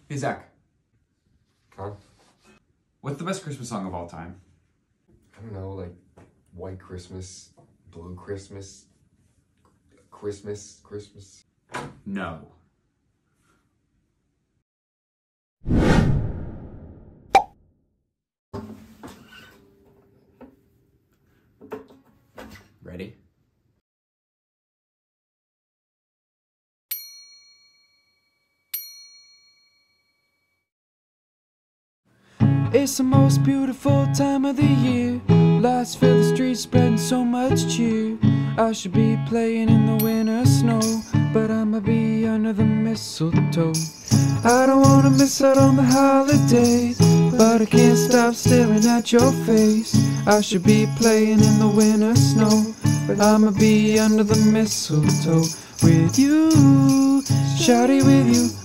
Hey, Zach. Huh? What's the best Christmas song of all time? I don't know, like White Christmas, Blue Christmas, Christmas. No. Ready? It's the most beautiful time of the year. Lights fill the streets, spreading so much cheer. I should be playing in the winter snow, but I'ma be under the mistletoe. I don't wanna miss out on the holidays, but I can't stop staring at your face. I should be playing in the winter snow, but I'ma be under the mistletoe with you, shawty with you.